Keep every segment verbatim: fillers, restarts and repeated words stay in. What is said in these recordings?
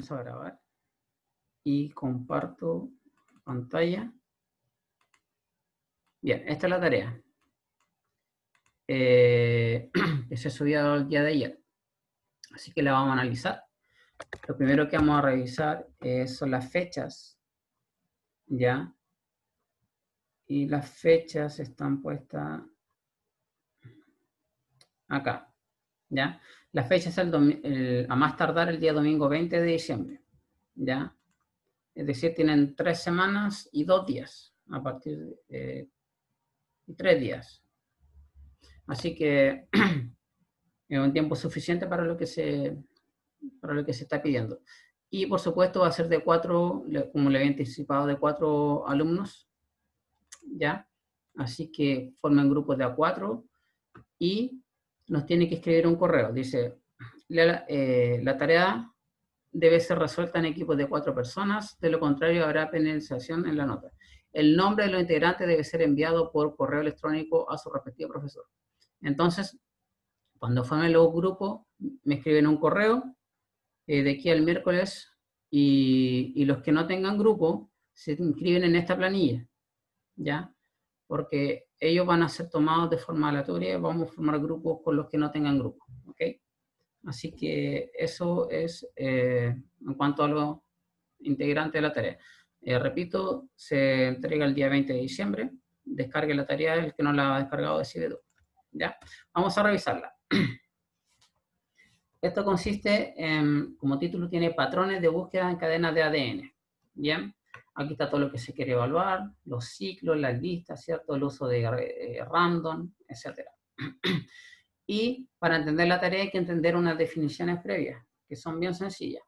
a grabar y comparto pantalla. Bien, esta es la tarea eh, que se subió el día de ayer, así que la vamos a analizar. Lo primero que vamos a revisar eh, son las fechas, ¿ya? Y las fechas están puestas acá, ¿ya? La fecha es el, el, a más tardar el día domingo veinte de diciembre, ¿ya? Es decir, tienen tres semanas y dos días, a partir de eh, tres días. Así que es un tiempo suficiente para lo que se, para lo que se está pidiendo. Y por supuesto va a ser de cuatro, como le había anticipado, de cuatro alumnos, ¿ya? Así que formen grupos de a cuatro y nos tiene que escribir un correo. Dice, la, eh, la tarea debe ser resuelta en equipos de cuatro personas, de lo contrario habrá penalización en la nota. El nombre de los integrantes debe ser enviado por correo electrónico a su respectivo profesor. Entonces, cuando formen los grupos, me escriben un correo eh, de aquí al miércoles y, y los que no tengan grupo se inscriben en esta planilla, ¿ya? Porque ellos van a ser tomados de forma aleatoria, vamos a formar grupos con los que no tengan grupo, ¿ok? Así que eso es eh, en cuanto a los integrantes de la tarea. Eh, repito, se entrega el día veinte de diciembre, descargue la tarea, el que no la ha descargado decide tú, ¿ya? Vamos a revisarla. Esto consiste en, como título tiene patrones de búsqueda en cadenas de A D N, ¿bien? Aquí está todo lo que se quiere evaluar, los ciclos, las listas, ¿cierto? El uso de eh, random, etcétera. Y para entender la tarea hay que entender unas definiciones previas, que son bien sencillas,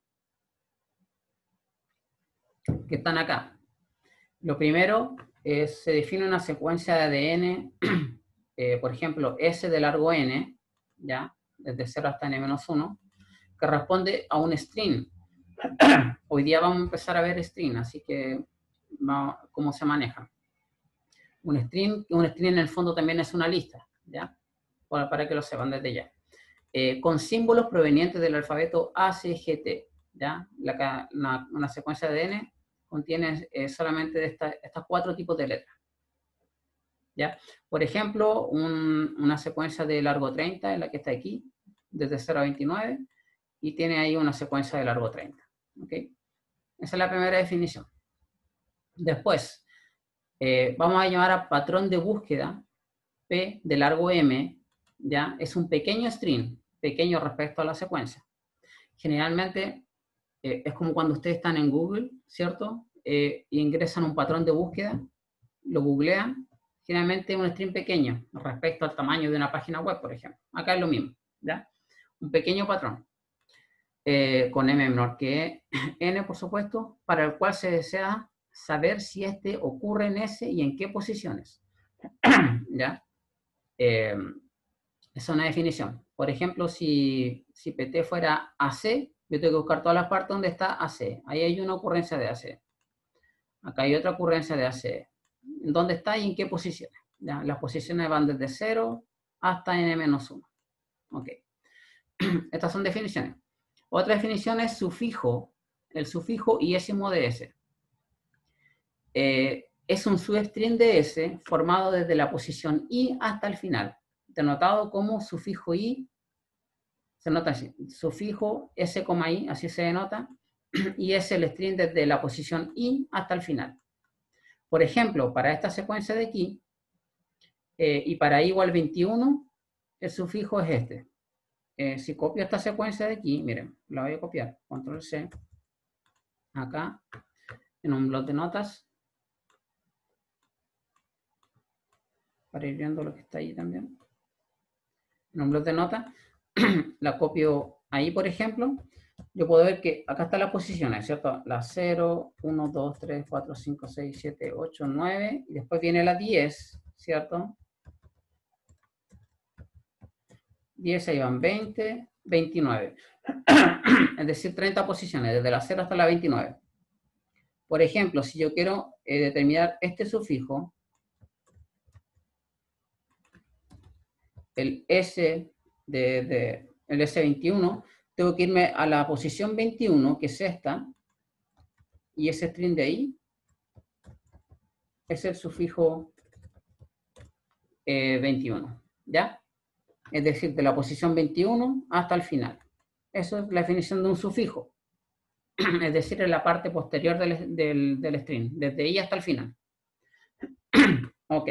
que están acá. Lo primero es, se define una secuencia de A D N, eh, por ejemplo, S de largo N, ¿ya? Desde cero hasta N menos uno, que responde a un string. Hoy día vamos a empezar a ver string, así que vamos, cómo se maneja. Un string, un string en el fondo también es una lista, ¿ya? Para, para que lo sepan desde ya. Eh, con símbolos provenientes del alfabeto A C G T, ¿ya? La, una, una secuencia de A D N contiene eh, solamente de esta, estos cuatro tipos de letras, ¿ya? Por ejemplo, un, una secuencia de largo treinta, en la que está aquí, desde cero a veintinueve, y tiene ahí una secuencia de largo treinta, ¿ok? Esa es la primera definición. Después, eh, vamos a llamar a patrón de búsqueda, P de largo M, ¿ya? Es un pequeño string, pequeño respecto a la secuencia. Generalmente, eh, es como cuando ustedes están en Google, ¿cierto? Eh, e ingresan un patrón de búsqueda, lo googlean, generalmente un string pequeño respecto al tamaño de una página web, por ejemplo. Acá es lo mismo, ¿ya? Un pequeño patrón. Eh, con M menor que N, por supuesto, para el cual se desea saber si este ocurre en S y en qué posiciones. ¿Ya? Eh, esa es una definición. Por ejemplo, si, si P T fuera A C, yo tengo que buscar todas las partes donde está A C. Ahí hay una ocurrencia de A C. Acá hay otra ocurrencia de A C. ¿Dónde está y en qué posiciones? ¿Ya? Las posiciones van desde cero hasta N menos uno. Ok. Estas son definiciones. Otra definición es sufijo, el sufijo iésimo de S. Eh, es un substring de S formado desde la posición I hasta el final, denotado como sufijo I, se nota así, sufijo S, I, así se denota, y es el string desde la posición I hasta el final. Por ejemplo, para esta secuencia de aquí, eh, y para I igual veintiuno, el sufijo es este. Eh, si copio esta secuencia de aquí, miren, la voy a copiar, control C, acá, en un bloc de notas, para ir viendo lo que está ahí también. En un bloc de notas, la copio ahí, por ejemplo, yo puedo ver que acá están las posiciones, ¿cierto? La cero, uno, dos, tres, cuatro, cinco, seis, siete, ocho, nueve, y después viene la diez, ¿cierto? diez, ahí van veinte, veintinueve. Es decir, treinta posiciones, desde la cero hasta la veintinueve. Por ejemplo, si yo quiero eh, determinar este sufijo, el S de, de el S veintiuno, tengo que irme a la posición veintiuno, que es esta, y ese string de ahí es el sufijo eh, veintiuno, ¿ya? Es decir, de la posición veintiuno hasta el final. Eso es la definición de un sufijo. Es decir, en la parte posterior del, del, del string, desde ahí hasta el final. Ok.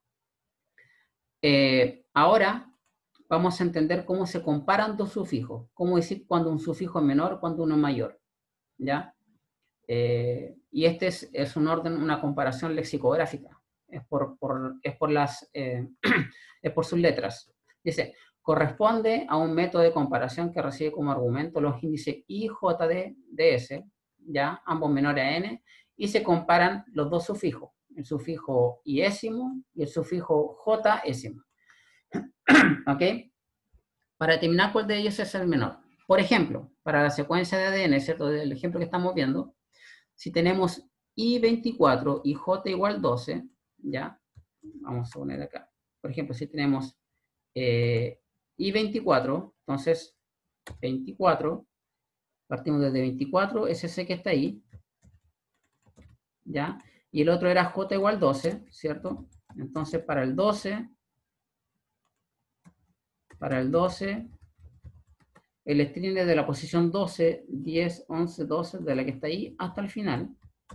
Eh, ahora vamos a entender cómo se comparan dos sufijos. Cómo decir cuando un sufijo es menor, cuando uno es mayor. ¿Ya? Eh, y este es, es un orden, una comparación lexicográfica. Es por, por, es por, las, eh, es por sus letras. Dice, corresponde a un método de comparación que recibe como argumento los índices I, J, D, D, S, ¿ya? Ambos menores a n, y se comparan los dos sufijos, el sufijo iésimo y el sufijo jésimo. ¿Ok? Para determinar cuál de ellos es el menor. Por ejemplo, para la secuencia de A D N, ¿cierto? Del ejemplo que estamos viendo, si tenemos I veinticuatro y J igual doce, ¿ya? Vamos a poner acá. Por ejemplo, si tenemos eh, I veinticuatro, entonces veinticuatro, partimos desde veinticuatro, ese C que está ahí, ¿ya? Y el otro era J igual doce, ¿cierto? Entonces para el doce, para el doce, el string es de la posición doce, diez, once, doce, de la que está ahí, hasta el final.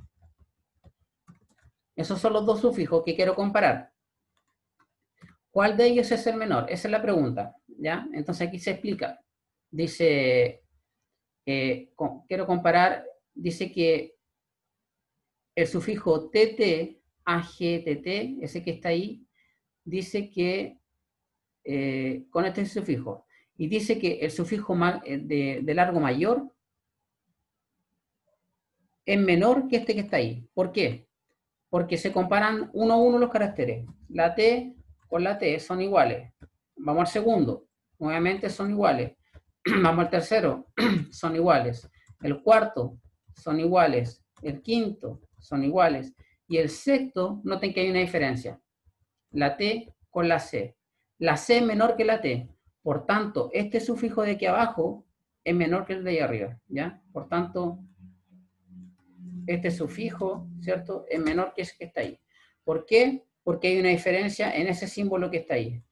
Esos son los dos sufijos que quiero comparar. ¿Cuál de ellos es el menor? Esa es la pregunta, ¿ya? Entonces aquí se explica. Dice, eh, con, quiero comparar, dice que el sufijo tt, agtt, ese que está ahí, dice que, eh, con este sufijo, y dice que el sufijo de, de largo mayor es menor que este que está ahí. ¿Por qué? Porque se comparan uno a uno los caracteres. La T con la T son iguales. Vamos al segundo. Nuevamente son iguales. Vamos al tercero. Son iguales. El cuarto son iguales. El quinto son iguales. Y el sexto, noten que hay una diferencia. La T con la C. La C es menor que la T. Por tanto, este sufijo de aquí abajo es menor que el de ahí arriba. ¿Ya? Por tanto, este sufijo, ¿cierto?, es menor que ese que está ahí. ¿Por qué? Porque hay una diferencia en ese símbolo que está ahí,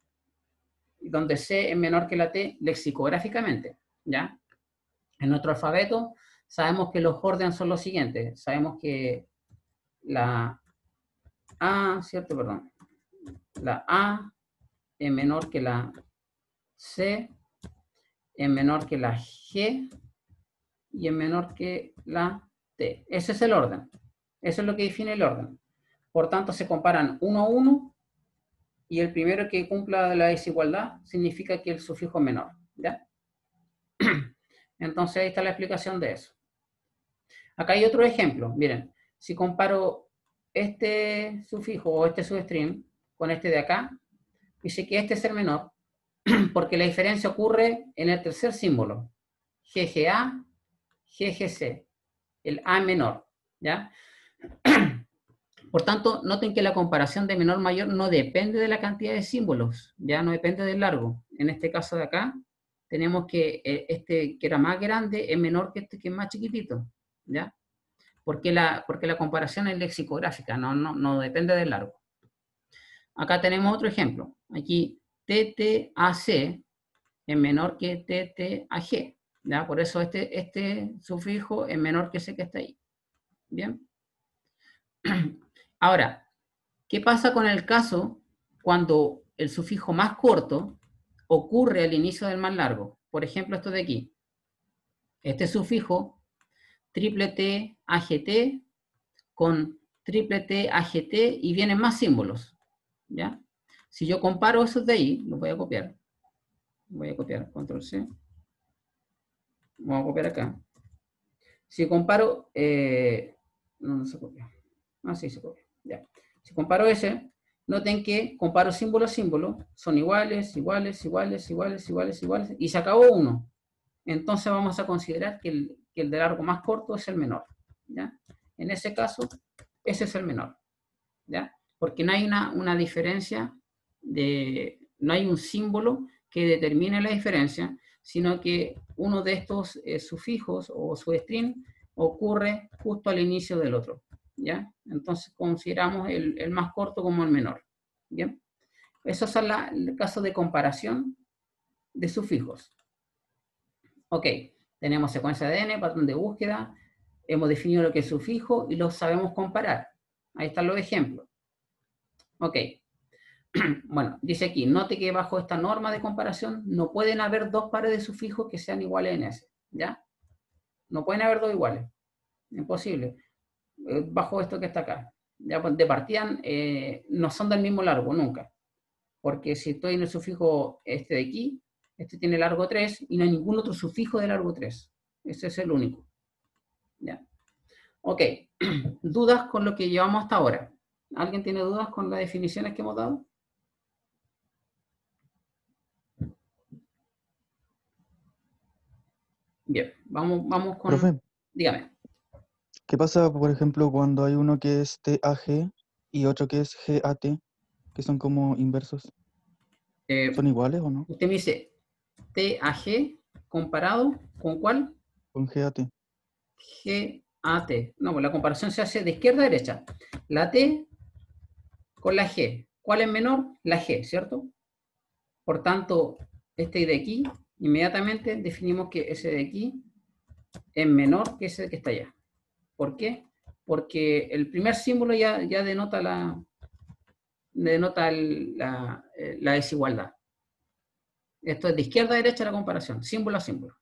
donde C es menor que la T lexicográficamente, ¿ya? En nuestro alfabeto sabemos que los órdenes son los siguientes. Sabemos que la A, ¿cierto? Perdón. La A es menor que la C, es menor que la G y es menor que la T. Ese es el orden. Eso es lo que define el orden. Por tanto, se comparan uno a uno y el primero que cumpla la desigualdad significa que el sufijo es menor, ¿ya? Entonces, ahí está la explicación de eso. Acá hay otro ejemplo. Miren, si comparo este sufijo o este substring con este de acá, dice que este es el menor porque la diferencia ocurre en el tercer símbolo, G G A, G G C, el A menor, ¿ya? Por tanto, noten que la comparación de menor-mayor no depende de la cantidad de símbolos, ya no depende del largo. En este caso de acá, tenemos que este que era más grande es menor que este que es más chiquitito, ¿ya? Porque la, porque la comparación es lexicográfica, no, no, no depende del largo. Acá tenemos otro ejemplo. Aquí T T A C es menor que T T A G, ¿ya? Por eso este, este sufijo es menor que ese que está ahí. ¿Bien? Ahora, ¿qué pasa con el caso cuando el sufijo más corto ocurre al inicio del más largo? Por ejemplo, esto de aquí. Este sufijo, triple T, A G T, con triple T, A G T, y vienen más símbolos, ¿ya? Si yo comparo esos de ahí, los voy a copiar. Voy a copiar, control C. Vamos a copiar acá. Si comparo, eh, no, no se copia. Ah, sí, se copia, ya. Si comparo ese, noten que comparo símbolo a símbolo, son iguales, iguales, iguales, iguales, iguales, iguales, y se acabó uno. Entonces vamos a considerar que el, que el de largo más corto es el menor, ¿ya? En ese caso, ese es el menor, ¿ya? Porque no hay una, una diferencia, de, no hay un símbolo que determine la diferencia, sino que uno de estos eh, sufijos o substring ocurre justo al inicio del otro, ¿ya? Entonces consideramos el, el más corto como el menor, ¿bien? Esos son la, el caso de comparación de sufijos. Ok, tenemos secuencia de n, patrón de búsqueda, hemos definido lo que es sufijo y lo sabemos comparar. Ahí están los ejemplos. Ok. Bueno, dice aquí, note que bajo esta norma de comparación no pueden haber dos pares de sufijos que sean iguales en S, ¿ya? No pueden haber dos iguales, imposible, eh, bajo esto que está acá. Ya, pues, de partida eh, no son del mismo largo, nunca. Porque si estoy en el sufijo este de aquí, este tiene largo tres y no hay ningún otro sufijo de largo tres. Ese es el único. ¿Ya? Ok, ¿dudas con lo que llevamos hasta ahora? ¿Alguien tiene dudas con las definiciones que hemos dado? Bien, vamos, vamos con... Profe, Dígame. ¿qué pasa, por ejemplo, cuando hay uno que es T A G y otro que es G A T, que son como inversos? Eh, ¿Son iguales o no? usted me dice T A G comparado con ¿cuál? Con G A T. G A T. No, pues la comparación se hace de izquierda a derecha. La T con la G. ¿Cuál es menor? La G, ¿cierto? Por tanto, este de aquí, inmediatamente definimos que ese de aquí es menor que ese que está allá. ¿Por qué? Porque el primer símbolo ya, ya denota la, denota el, la, la desigualdad. Esto es de izquierda a derecha la comparación, símbolo a símbolo.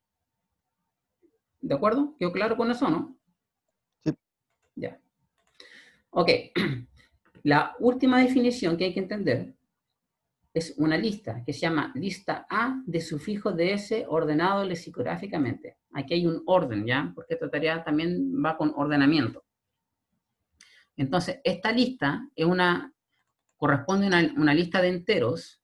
¿De acuerdo? ¿Quedó claro con eso o no? Sí. Ya. Ok. La última definición que hay que entender es una lista que se llama lista A de sufijos de S ordenado lexicográficamente. Aquí hay un orden, ¿ya? Porque esta tarea también va con ordenamiento. Entonces, esta lista es una, corresponde a una, una lista de enteros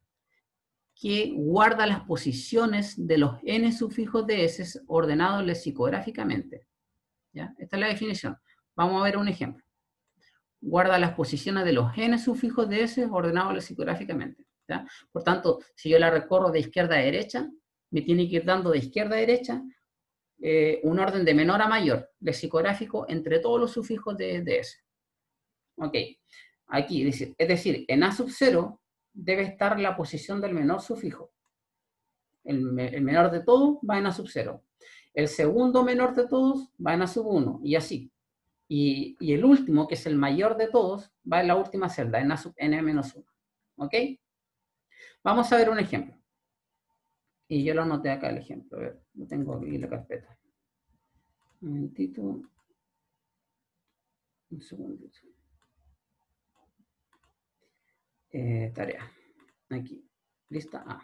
que guarda las posiciones de los n sufijos de S ordenados lexicográficamente. ¿Ya? Esta es la definición. Vamos a ver un ejemplo. Guarda las posiciones de los n sufijos de S ordenados lexicográficamente. ¿Ya? Por tanto, si yo la recorro de izquierda a derecha, me tiene que ir dando de izquierda a derecha eh, un orden de menor a mayor lexicográfico entre todos los sufijos de, de S. Ok, aquí, es decir, en A sub cero debe estar la posición del menor sufijo. El, el menor de todos va en A sub cero. El segundo menor de todos va en A sub uno, y así. Y, y el último, que es el mayor de todos, va en la última celda, en A sub n menos uno. ¿Ok? Vamos a ver un ejemplo. Y yo lo anoté acá el ejemplo. A ver, lo tengo aquí en la carpeta. Un momentito. Un segundito. Eh, tarea. Aquí. Lista A.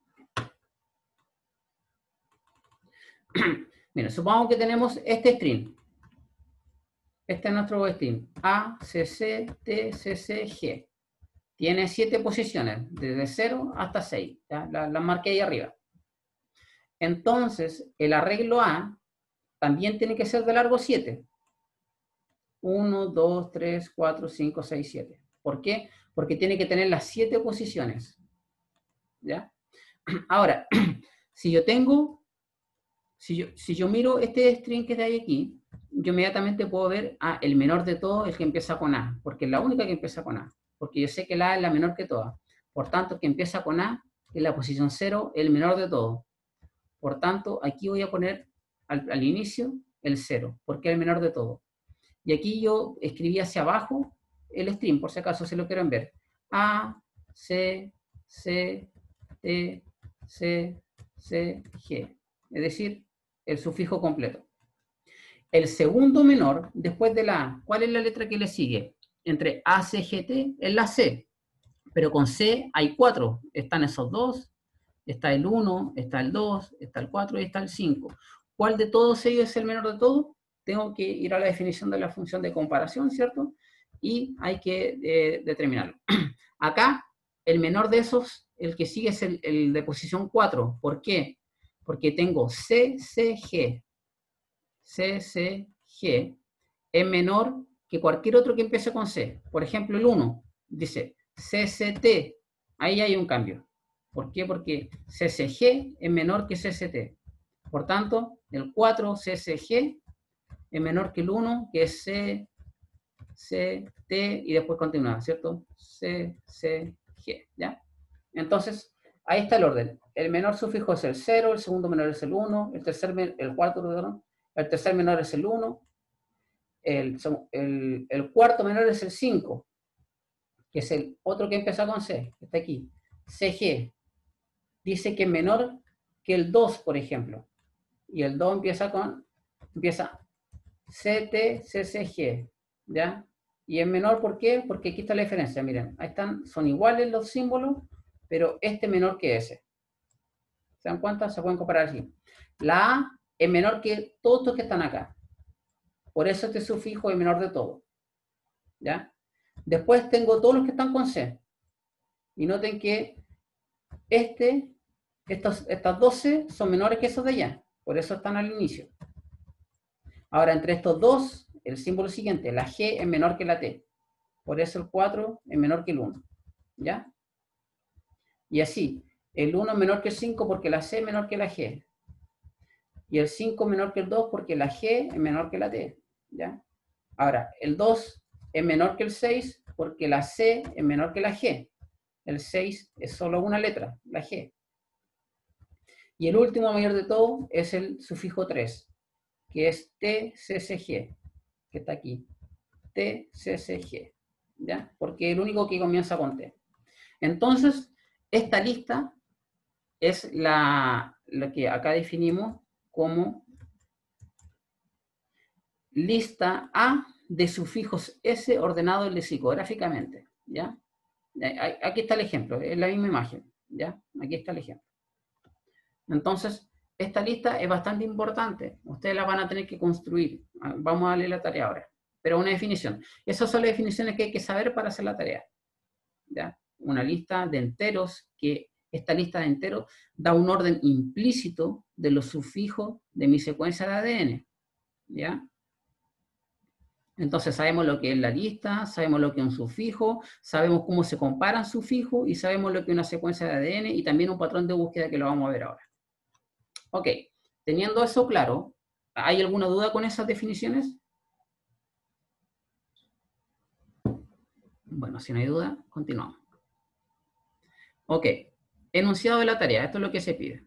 Mira, supongamos que tenemos este string. Este es nuestro string. A, C, C, T, C, C, G. Tiene siete posiciones, desde cero hasta seis. ¿Ya? La, la marqué ahí arriba. Entonces, el arreglo A también tiene que ser de largo siete. uno, dos, tres, cuatro, cinco, seis, siete. ¿Por qué? Porque tiene que tener las siete posiciones. ¿Ya? Ahora, si yo tengo, si yo, si yo miro este string que está ahí aquí, yo inmediatamente puedo ver, ah, el menor de todos es el que empieza con A, porque es la única que empieza con A, porque yo sé que la A es la menor que todas. Por tanto, el que empieza con A es la posición cero, el menor de todos. Por tanto, aquí voy a poner al, al inicio el cero, porque es el menor de todos. Y aquí yo escribí hacia abajo el string, por si acaso se lo quieren ver. A, C, C, T, C, C, G. Es decir, el sufijo completo. El segundo menor, después de la A, ¿cuál es la letra que le sigue? Entre A, C, G, T, es la C. Pero con C hay cuatro. Están esos dos, está el uno, está el dos, está el cuatro y está el cinco. ¿Cuál de todos ellos es el menor de todos? Tengo que ir a la definición de la función de comparación, ¿cierto? Y hay que eh, determinarlo. Acá, el menor de esos, el que sigue es el, el de posición cuatro. ¿Por qué? Porque tengo C, C, G. C, C, G es menor que cualquier otro que empiece con C. Por ejemplo, el uno dice C C T. Ahí hay un cambio. ¿Por qué? Porque C C G es menor que C C T. Por tanto, el cuatro C C G es menor que el uno, que es C, C, T, y después continúa, ¿cierto? C, C, G, ¿ya? Entonces, ahí está el orden. El menor sufijo es el cero, el segundo menor es el uno, el tercer, el cuarto, perdón, el tercer menor es el uno, el, el, el cuarto menor es el cinco, que es el otro que empieza con C, que está aquí. C G dice que es menor que el dos, por ejemplo. Y el dos empieza con, empieza C T, C C G, ¿ya? Y es menor, ¿por qué? Porque aquí está la diferencia, miren, ahí están, son iguales los símbolos, pero este es menor que ese. ¿Se dan cuenta? Se pueden comparar así. La A es menor que todos estos que están acá. Por eso este sufijo es menor de todo. ¿Ya? Después tengo todos los que están con C. Y noten que este, estos, estas doce son menores que esos de allá. Por eso están al inicio. Ahora, entre estos dos, el símbolo siguiente, la G es menor que la T. Por eso el cuatro es menor que el uno. ¿Ya? Y así, el uno es menor que el cinco porque la C es menor que la G. Y el cinco es menor que el dos porque la G es menor que la T. ¿Ya? Ahora, el dos es menor que el seis porque la C es menor que la G. El seis es solo una letra, la G. Y el último mayor de todo es el sufijo tres, que es T C C G, que está aquí. T C C G. ¿Ya? Porque es el único que comienza con T. Entonces, esta lista es la, la que acá definimos como lista A de sufijos S ordenados lexicográficamente, ¿ya? Aquí está el ejemplo, es la misma imagen, ¿ya? Aquí está el ejemplo. Entonces, esta lista es bastante importante, ustedes la van a tener que construir. Vamos a darle la tarea ahora, pero una definición. Esas son las definiciones que hay que saber para hacer la tarea, ¿ya? Una lista de enteros, que esta lista de enteros da un orden implícito de los sufijos de mi secuencia de A D N, ¿ya? Entonces sabemos lo que es la lista, sabemos lo que es un sufijo, sabemos cómo se comparan sufijos y sabemos lo que es una secuencia de A D N y también un patrón de búsqueda que lo vamos a ver ahora. Ok, teniendo eso claro, ¿hay alguna duda con esas definiciones? Bueno, si no hay duda, continuamos. Ok, enunciado de la tarea, esto es lo que se pide.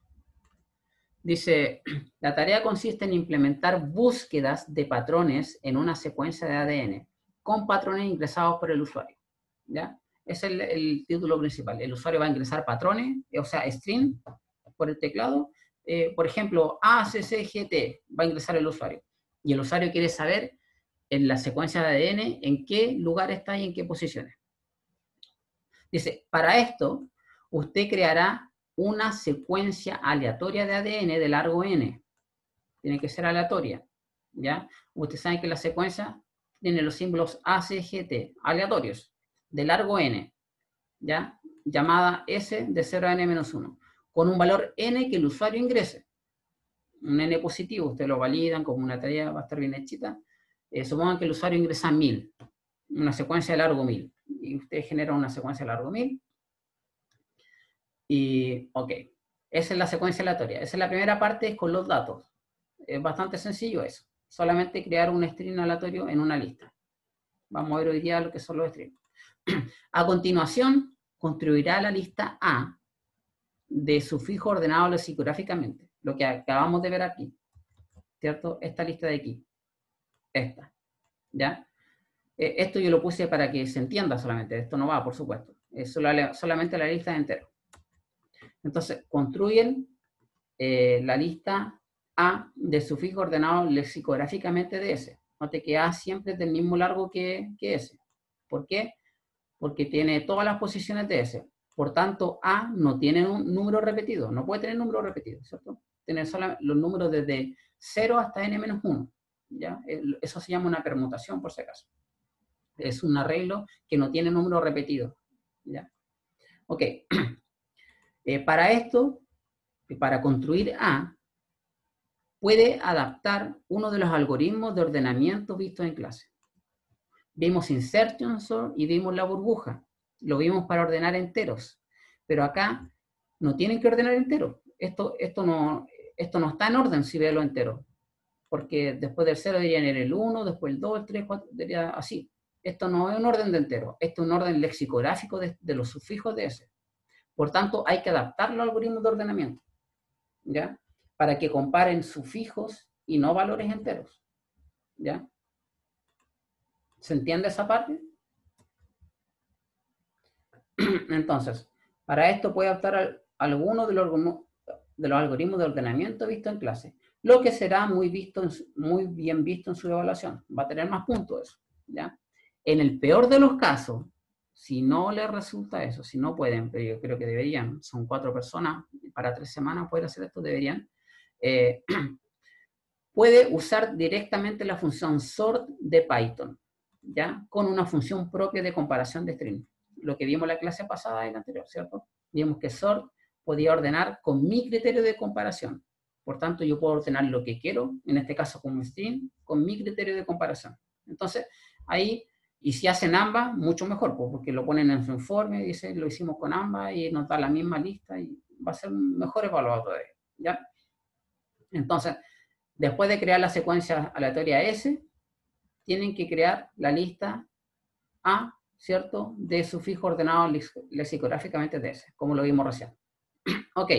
Dice, la tarea consiste en implementar búsquedas de patrones en una secuencia de A D N con patrones ingresados por el usuario. ¿Ya? Ese es el, el título principal. El usuario va a ingresar patrones, o sea, string, por el teclado. Eh, por ejemplo, A C C G T va a ingresar el usuario. Y el usuario quiere saber en la secuencia de A D N en qué lugar está y en qué posiciones. Dice, para esto, usted creará una secuencia aleatoria de A D N de largo N. Tiene que ser aleatoria, ¿ya? Ustedes saben que la secuencia tiene los símbolos A C G T, aleatorios, de largo N, ¿ya? Llamada S de cero a N menos uno, con un valor N que el usuario ingrese. Un N positivo, ustedes lo validan como una tarea, va a estar bien hechita. Eh, supongan que el usuario ingresa mil, una secuencia de largo mil, y ustedes generan una secuencia de largo mil. Y, ok, esa es la secuencia aleatoria. Esa es la primera parte, es con los datos. Es bastante sencillo eso. Solamente crear un string aleatorio en una lista. Vamos a ver hoy día lo que son los strings. A continuación, construirá la lista A de sufijo ordenado lexicográficamente. Lo que acabamos de ver aquí. ¿Cierto? Esta lista de aquí. Esta. ¿Ya? Esto yo lo puse para que se entienda solamente. Esto no va, por supuesto. Es solamente la lista de enteros. Entonces, construyen eh, la lista A de sufijo ordenado lexicográficamente de S. Note que A siempre es del mismo largo que, que S. ¿Por qué? Porque tiene todas las posiciones de S. Por tanto, A no tiene un número repetido. No puede tener número repetido, ¿cierto? Tiene solo los números desde cero hasta N menos uno. ¿Ya? Eso se llama una permutación, por si acaso. Es un arreglo que no tiene número repetido. ¿Ya? Ok. Eh, para esto, para construir A, puede adaptar uno de los algoritmos de ordenamiento vistos en clase. Vimos insertion sort y vimos la burbuja. Lo vimos para ordenar enteros. Pero acá no tienen que ordenar enteros. Esto, esto no, esto no está en orden si ve lo entero, porque después del cero deberían ir el uno, después el dos, el tres, el cuatro, debería así. Esto no es un orden de entero, esto es un orden lexicográfico de, de los sufijos de ese. Por tanto, hay que adaptarlo al algoritmo de ordenamiento, ¿ya? Para que comparen sufijos y no valores enteros, ¿ya? ¿Se entiende esa parte? Entonces, para esto puede adaptar a alguno de los, de los algoritmos de ordenamiento visto en clase, lo que será muy, visto en, muy bien visto en su evaluación. Va a tener más puntos eso, ¿ya? En el peor de los casos, si no les resulta eso, si no pueden, pero yo creo que deberían, son cuatro personas, para tres semanas poder hacer esto, deberían, eh, puede usar directamente la función sort de Python, ¿ya? Con una función propia de comparación de string. Lo que vimos en la clase pasada y la anterior, ¿cierto? Vimos que sort podía ordenar con mi criterio de comparación. Por tanto, yo puedo ordenar lo que quiero, en este caso como string, con mi criterio de comparación. Entonces, ahí, y si hacen ambas, mucho mejor, porque lo ponen en su informe, dice, lo hicimos con ambas y nos da la misma lista y va a ser mejor evaluado todavía, ¿ya? Entonces, después de crear la secuencia aleatoria S, tienen que crear la lista A, ¿cierto?, de sufijo ordenado lexicográficamente de S, como lo vimos recién. Ok.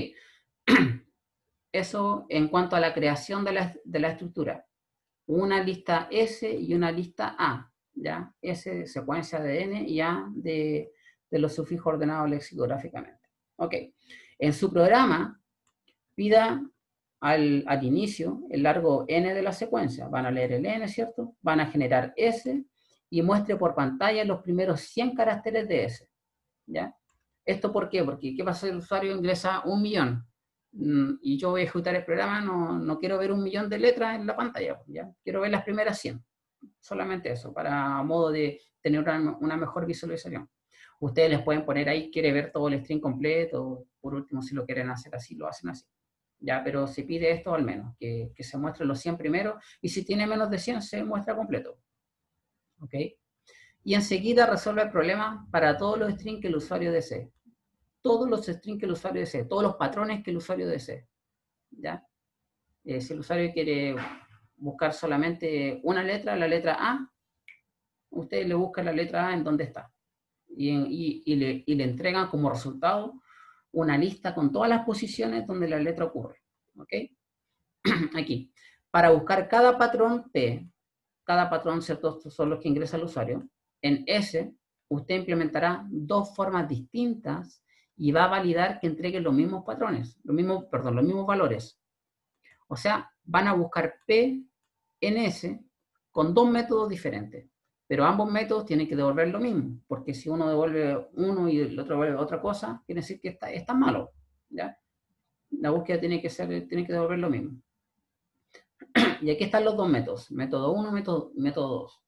Eso en cuanto a la creación de la, de la estructura. Una lista S y una lista A, ¿ya? S, secuencia de N, y A de, de los sufijos ordenados lexicográficamente. Ok. En su programa, pida al, al inicio el largo N de la secuencia. Van a leer el N, ¿cierto? Van a generar S y muestre por pantalla los primeros cien caracteres de S, ¿ya? ¿Esto por qué? Porque ¿qué pasa si el usuario ingresa un millón? Y yo voy a ejecutar el programa, no, no quiero ver un millón de letras en la pantalla, ¿ya? Quiero ver las primeras cien. Solamente eso, para modo de tener una, una mejor visualización. Ustedes les pueden poner ahí, quiere ver todo el string completo, por último, si lo quieren hacer así, lo hacen así. ¿Ya? Pero se pide esto al menos, que, que se muestren los cien primeros, y si tiene menos de cien, se muestra completo. ¿Ok? Y enseguida resuelve el problema para todos los strings que el usuario desee. Todos los strings que el usuario desee, todos los patrones que el usuario desee, ¿ya? Eh, si el usuario quiere buscar solamente una letra, la letra A, usted le busca la letra A en donde está. Y, y, y, le, y le entregan como resultado una lista con todas las posiciones donde la letra ocurre. ¿Ok? Aquí. Para buscar cada patrón P, cada patrón, ¿cierto? Estos son los que ingresa el usuario. En S, usted implementará dos formas distintas y va a validar que entregue los mismos patrones, los mismos, perdón, los mismos valores. O sea, van a buscar P en S con dos métodos diferentes, pero ambos métodos tienen que devolver lo mismo, porque si uno devuelve uno y el otro devuelve otra cosa, quiere decir que está, está malo, ¿ya? La búsqueda tiene que, ser, tiene que devolver lo mismo. Y aquí están los dos métodos, método uno, método, método dos.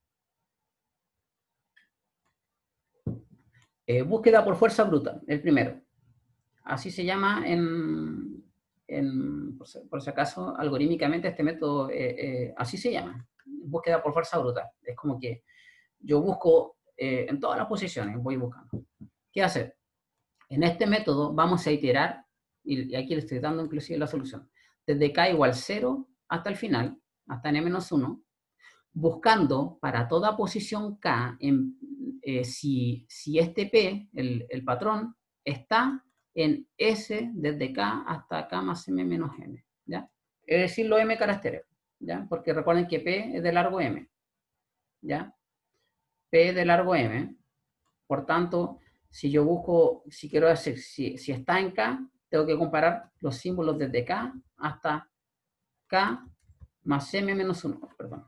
Eh, búsqueda por fuerza bruta, el primero. Así se llama en, en por, si, por si acaso, algorítmicamente este método, eh, eh, así se llama, búsqueda por fuerza bruta. Es como que yo busco eh, en todas las posiciones, voy buscando. ¿Qué hacer? En este método vamos a iterar, y aquí le estoy dando inclusive la solución, desde k igual cero hasta el final, hasta n menos uno, buscando para toda posición k, en, eh, si, si este p, el, el patrón, está en S desde K hasta K más M menos M, ¿ya? Es decir, los M caracteres, ¿ya? Porque recuerden que P es de largo M, ¿ya? P es de largo M, por tanto, si yo busco, si quiero decir, si, si está en K, tengo que comparar los símbolos desde K hasta K más M menos uno, perdón.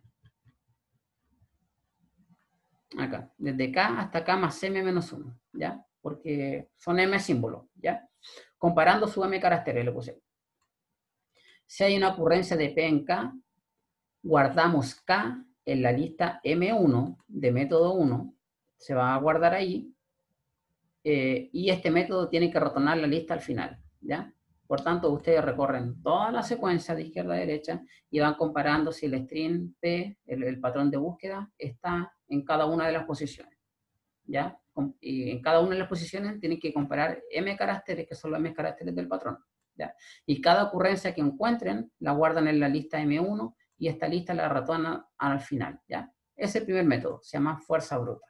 Acá, desde K hasta K más M menos uno, ¿ya? Porque son M símbolos, ¿ya? Comparando su M caracteres, le puse. Si hay una ocurrencia de P en K, guardamos K en la lista M uno de método uno, se va a guardar ahí, eh, y este método tiene que retornar la lista al final, ¿ya? Por tanto, ustedes recorren toda la secuencia de izquierda a derecha y van comparando si el string P, el, el patrón de búsqueda, está en cada una de las posiciones, ¿ya? Y en cada una de las posiciones tienen que comparar M caracteres, que son los M caracteres del patrón, ¿ya? Y cada ocurrencia que encuentren la guardan en la lista eme uno y esta lista la retornan al final, ¿ya? Ese es el primer método, se llama fuerza bruta.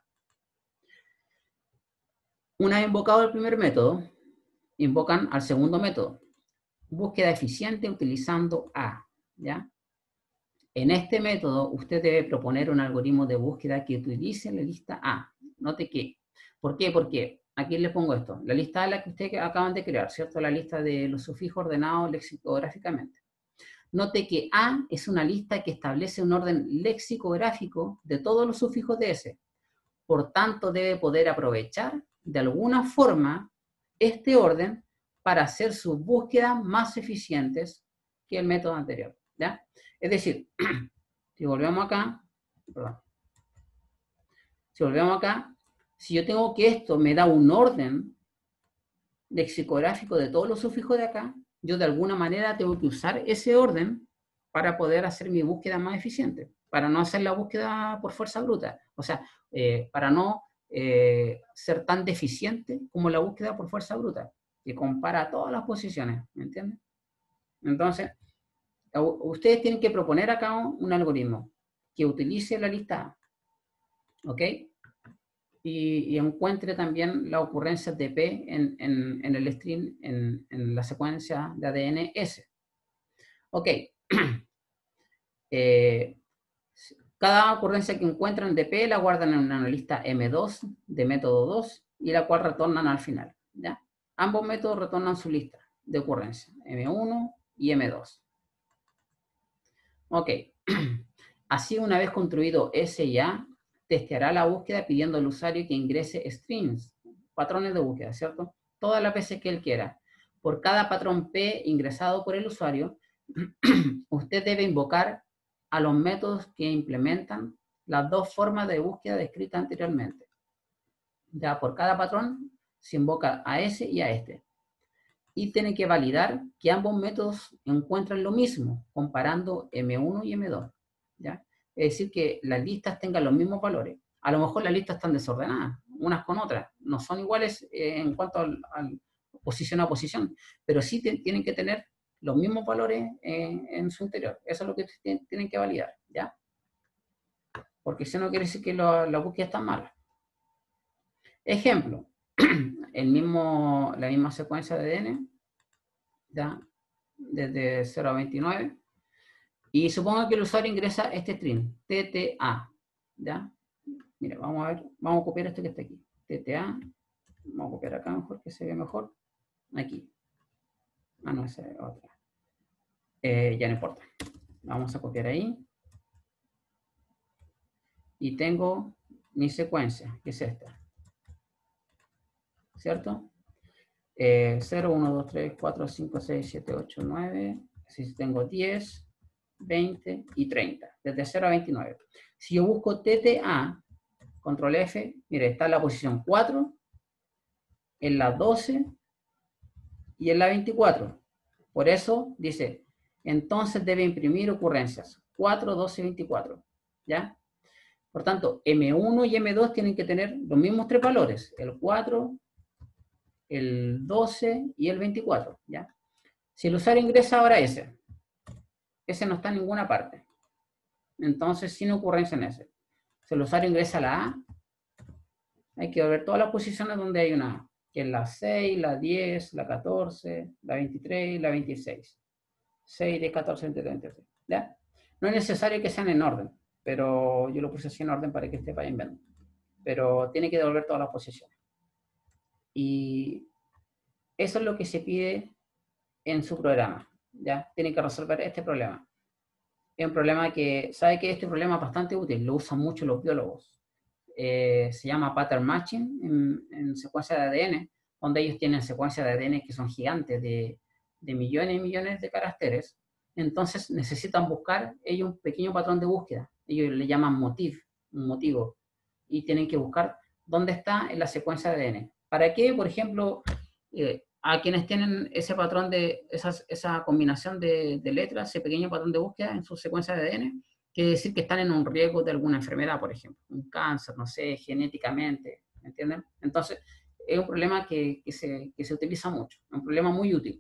Una vez invocado el primer método, invocan al segundo método, búsqueda eficiente utilizando A, ¿ya? En este método, usted debe proponer un algoritmo de búsqueda que utilice la lista A. Note que, ¿por qué? Porque aquí le pongo esto. La lista A es la que ustedes acaban de crear, ¿cierto? La lista de los sufijos ordenados lexicográficamente. Note que A es una lista que establece un orden lexicográfico de todos los sufijos de S. Por tanto, debe poder aprovechar de alguna forma este orden para hacer sus búsquedas más eficientes que el método anterior, ¿ya? Es decir, si volvemos acá, perdón, si volvemos acá, si yo tengo que esto me da un orden lexicográfico de todos los sufijos de acá, yo de alguna manera tengo que usar ese orden para poder hacer mi búsqueda más eficiente, para no hacer la búsqueda por fuerza bruta, o sea, eh, para no eh, ser tan deficiente como la búsqueda por fuerza bruta, que compara todas las posiciones, ¿me entienden? Entonces, ustedes tienen que proponer acá un algoritmo que utilice la lista A, ¿ok? Y, y encuentre también las ocurrencias de P en, en, en el string, en, en la secuencia de A D N S. Ok. Eh, cada ocurrencia que encuentran de P la guardan en una lista eme dos de método dos y la cual retornan al final, ¿ya? Ambos métodos retornan su lista de ocurrencia, eme uno y eme dos. Ok. Así, una vez construido S y A, testeará la búsqueda pidiendo al usuario que ingrese strings, patrones de búsqueda, ¿cierto? Todas las veces que él quiera. Por cada patrón P ingresado por el usuario, usted debe invocar a los métodos que implementan las dos formas de búsqueda descritas anteriormente. Ya por cada patrón se invoca a ese y a este. Y tiene que validar que ambos métodos encuentran lo mismo, comparando eme uno y eme dos. ¿Ya? Es decir, que las listas tengan los mismos valores. A lo mejor las listas están desordenadas, unas con otras. No son iguales eh, en cuanto a posición a posición, pero sí te, tienen que tener los mismos valores eh, en su interior. Eso es lo que tienen que validar, ¿ya? Porque si no quiere decir que lo, la búsqueda está mala. Ejemplo, el mismo, la misma secuencia de A D N, ¿ya? Desde cero a veintinueve. Y supongo que el usuario ingresa este string, T T A, ¿ya? Mira, vamos a ver, vamos a copiar esto que está aquí, T T A, vamos a copiar acá mejor, que se ve mejor, aquí. Ah, no, esa es otra. Eh, ya no importa. Vamos a copiar ahí. Y tengo mi secuencia, que es esta. ¿Cierto? Eh, cero, uno, dos, tres, cuatro, cinco, seis, siete, ocho, nueve. Si tengo diez, veinte y treinta. Desde cero a veintinueve. Si yo busco T T A, control F, mire, está en la posición cuatro, en la doce y en la veinticuatro. Por eso dice, entonces debe imprimir ocurrencias. cuatro, doce, veinticuatro. ¿Ya? Por tanto, eme uno y eme dos tienen que tener los mismos tres valores, el cuatro, el doce y el veinticuatro, ¿ya? Si el usuario ingresa ahora ese, ese no está en ninguna parte, entonces sin ocurrencia en ese. Si el usuario ingresa a la A, hay que ver todas las posiciones donde hay una A, que es la seis, la diez, la catorce, la veintitrés y la veintiséis. seis, diez, catorce, veintitrés, veintiséis, ¿ya? No es necesario que sean en orden, pero yo lo puse así en orden para que esté vayan viendo. Pero tiene que devolver todas las posiciones. Y eso es lo que se pide en su programa, ¿ya? Tiene que resolver este problema. Es un problema que, ¿sabe que este problema es bastante útil? Lo usan mucho los biólogos. Eh, se llama pattern matching en, en secuencia de A D N, donde ellos tienen secuencias de A D N que son gigantes de, de millones y millones de caracteres. Entonces necesitan buscar ellos un pequeño patrón de búsqueda. Ellos le llaman motif, un motivo. Y tienen que buscar dónde está en la secuencia de A D N. ¿Para qué? Por ejemplo, eh, a quienes tienen ese patrón de, esas, esa combinación de, de letras, ese pequeño patrón de búsqueda en su secuencia de A D N, quiere decir que están en un riesgo de alguna enfermedad, por ejemplo, un cáncer, no sé, genéticamente, ¿me entienden? Entonces, es un problema que, que, se, que se utiliza mucho, es un problema muy útil.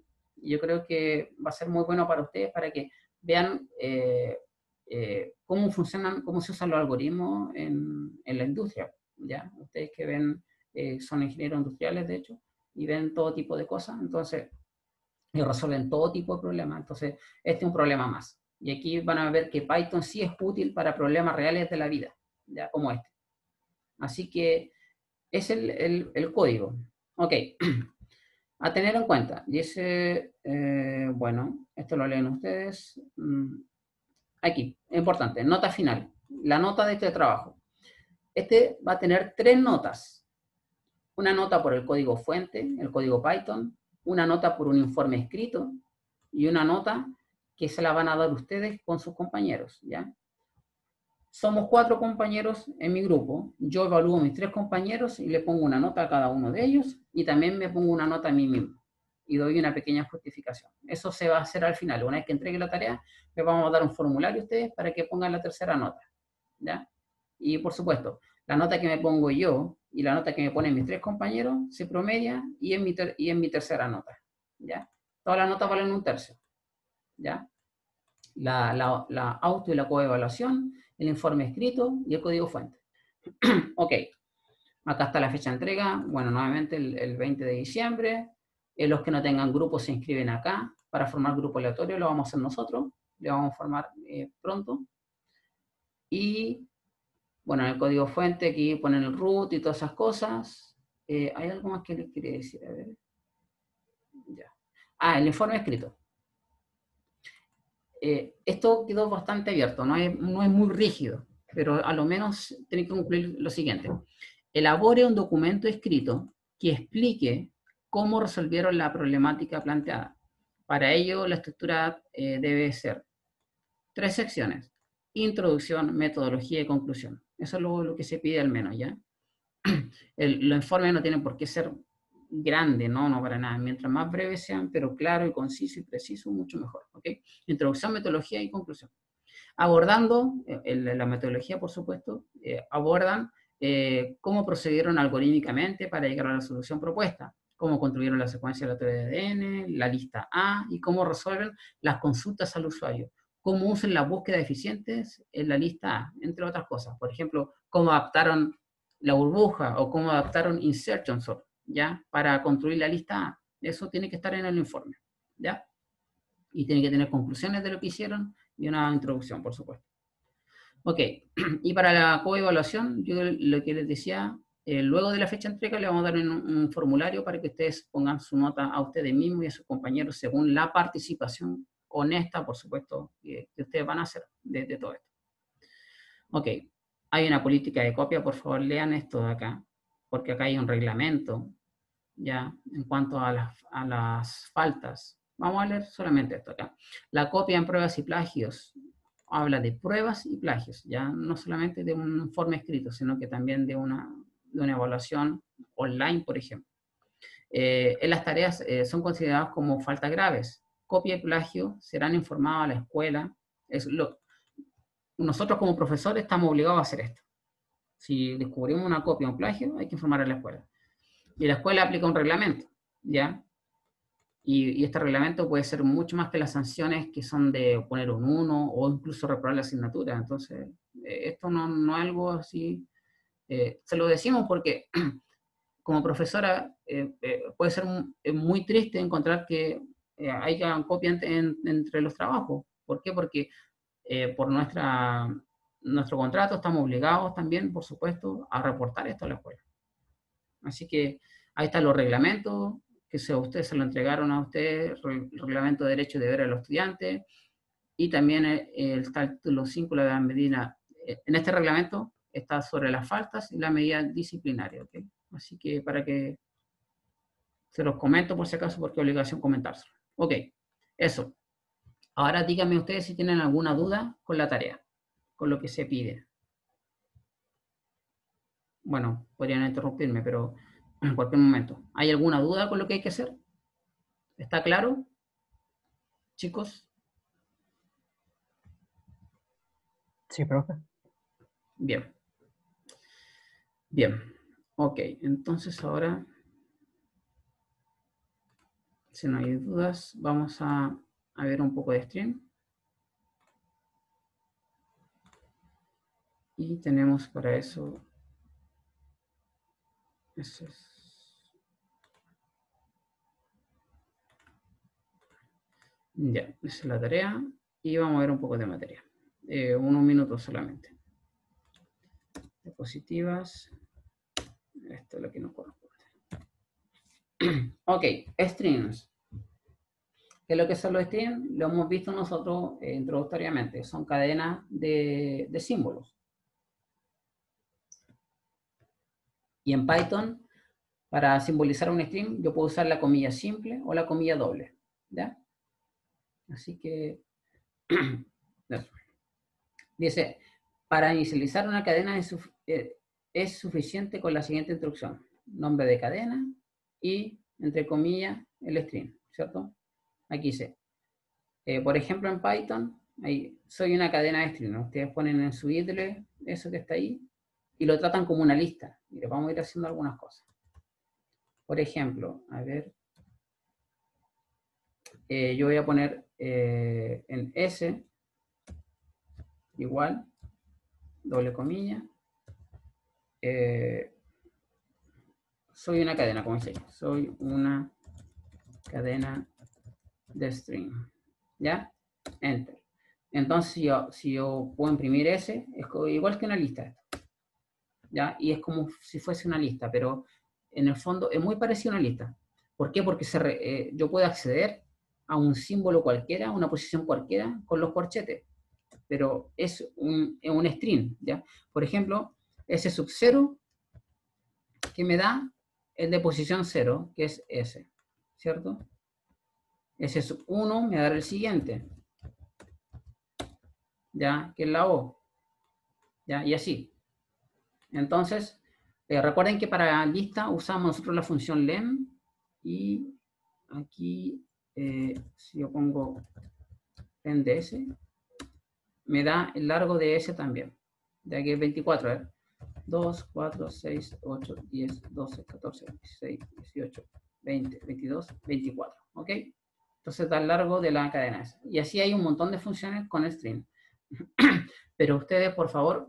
yo creo que va a ser muy bueno para ustedes para que vean eh, eh, cómo funcionan, cómo se usan los algoritmos en, en la industria, ¿ya? Ustedes que ven, eh, son ingenieros industriales, de hecho, y ven todo tipo de cosas, entonces, y resuelven todo tipo de problemas. Entonces, este es un problema más. Y aquí van a ver que Python sí es útil para problemas reales de la vida, ¿ya? Como este. Así que es el, el, el código. Ok. A tener en cuenta. Dice, eh, bueno, esto lo leen ustedes. Aquí, importante, nota final. La nota de este trabajo. Este va a tener tres notas. Una nota por el código fuente, el código Python, una nota por un informe escrito y una nota que se la van a dar ustedes con sus compañeros, ¿ya? Somos cuatro compañeros en mi grupo. Yo evalúo a mis tres compañeros y le pongo una nota a cada uno de ellos y también me pongo una nota a mí mismo y doy una pequeña justificación. Eso se va a hacer al final. Una vez que entregue la tarea, les vamos a dar un formulario a ustedes para que pongan la tercera nota, ¿ya? Y por supuesto, la nota que me pongo yo y la nota que me ponen mis tres compañeros se promedia y en mi, ter y en mi tercera nota, ¿ya? Todas las notas valen un tercio, ¿ya? La, la, la auto y la coevaluación, el informe escrito y el código fuente. Ok, acá está la fecha de entrega, bueno, nuevamente el, el veinte de diciembre. Eh, los que no tengan grupo se inscriben acá. Para formar grupo aleatorio lo vamos a hacer nosotros, le vamos a formar eh, pronto. Y, bueno, en el código fuente aquí ponen el root y todas esas cosas. Eh, ¿Hay algo más que les quería decir? A ver. Ya. Ah, el informe escrito. Eh, esto quedó bastante abierto, no es, no es muy rígido, pero a lo menos tiene que concluir lo siguiente. Elabore un documento escrito que explique cómo resolvieron la problemática planteada. Para ello, la estructura eh, debe ser tres secciones: introducción, metodología y conclusión. Eso es lo, lo que se pide al menos, ¿ya? El, los informes no tienen por qué ser grande, no, no para nada. Mientras más breves sean, pero claro y conciso y preciso, mucho mejor, ¿ok? Introducción, metodología y conclusión. Abordando, eh, la metodología, por supuesto, eh, abordan eh, cómo procedieron algorítmicamente para llegar a la solución propuesta, cómo construyeron la secuencia aleatoria de A D N, la lista A, y cómo resuelven las consultas al usuario, cómo usan las búsquedas eficientes en la lista A, entre otras cosas. Por ejemplo, cómo adaptaron la burbuja o cómo adaptaron insertion sort, ¿ya? Para construir la lista A. Eso tiene que estar en el informe, ¿ya? Y tiene que tener conclusiones de lo que hicieron y una introducción, por supuesto. Ok, y para la coevaluación, yo lo que les decía, eh, luego de la fecha de entrega le vamos a dar un, un formulario para que ustedes pongan su nota a ustedes mismos y a sus compañeros según la participación honesta, por supuesto, que, que ustedes van a hacer de, de todo esto. Ok, hay una política de copia, por favor lean esto de acá, porque acá hay un reglamento, ya, en cuanto a las, a las faltas. Vamos a leer solamente esto acá. La copia en pruebas y plagios habla de pruebas y plagios, ya no solamente de un informe escrito, sino que también de una, de una evaluación online, por ejemplo. Eh, en las tareas eh, son consideradas como faltas graves. Copia y plagio serán informados a la escuela. Es lo, nosotros como profesores estamos obligados a hacer esto. Si descubrimos una copia o un plagio, hay que informar a la escuela. Y la escuela aplica un reglamento, ¿ya? Y, y este reglamento puede ser mucho más que las sanciones que son de poner un uno o incluso reprobar la asignatura. Entonces, eh, esto no, no es algo así. Eh, se lo decimos porque como profesora eh, eh, puede ser muy triste encontrar que eh, hay copia en, en, entre los trabajos. ¿Por qué? Porque eh, por nuestra, nuestro contrato estamos obligados también, por supuesto, a reportar esto a la escuela. Así que ahí están los reglamentos, que se, ustedes se lo entregaron a ustedes, el reglamento de derecho y deber a los estudiantes, y también el, el título cinco, la medida, en este reglamento está sobre las faltas y la medida disciplinaria, ¿ok? Así que para que se los comento por si acaso, porque es obligación comentárselo. Ok, eso. Ahora díganme ustedes si tienen alguna duda con la tarea, con lo que se pide. Bueno, podrían interrumpirme, pero en cualquier momento. ¿Hay alguna duda con lo que hay que hacer? ¿Está claro, chicos? Sí, profe. Bien. Bien. Ok, entonces ahora Si no hay dudas, vamos a, a ver un poco de string. Y tenemos para eso... Eso es. Ya, esa es la tarea. Y vamos a ver un poco de materia. Eh, unos minutos solamente. Diapositivas. Esto es lo que nos corresponde. Ok, strings. ¿Qué es lo que son los strings? Lo hemos visto nosotros eh, introductoriamente. Son cadenas de, de símbolos. Y en Python, para simbolizar un string, yo puedo usar la comilla simple o la comilla doble. ¿Ya? Así que... eso. Dice, para inicializar una cadena es, eh, es suficiente con la siguiente instrucción. Nombre de cadena y, entre comillas, el string, ¿cierto? Aquí dice, eh, por ejemplo, en Python, ahí, soy una cadena de string, ¿no? Ustedes ponen en su I D L E eso que está ahí y lo tratan como una lista. Mire, vamos a ir haciendo algunas cosas. Por ejemplo, a ver, eh, yo voy a poner eh, en S igual, doble comilla, eh, soy una cadena, como dice, soy una cadena de string, ¿ya? Enter. Entonces, si yo, si yo puedo imprimir ese, es igual que una lista, ¿ya? Y es como si fuese una lista, pero en el fondo es muy parecido a una lista. ¿Por qué? Porque se re, eh, yo puedo acceder a un símbolo cualquiera, a una posición cualquiera, con los corchetes, pero es un, es un string, ¿ya? Por ejemplo, ese sub cero que me da el de posición cero, que es ese, ¿cierto? Ese es uno, me dará el siguiente, ¿ya? Que es la O, ¿ya? Y así. Entonces, eh, recuerden que para lista usamos nosotros la función len y aquí, eh, si yo pongo len de S, me da el largo de S también, de aquí es veinticuatro, ¿eh? dos, cuatro, seis, ocho, diez, doce, catorce, dieciséis, dieciocho, veinte, veintidós, veinticuatro, ¿ok? Entonces da el largo de la cadena S. Y así hay un montón de funciones con string. Pero ustedes, por favor,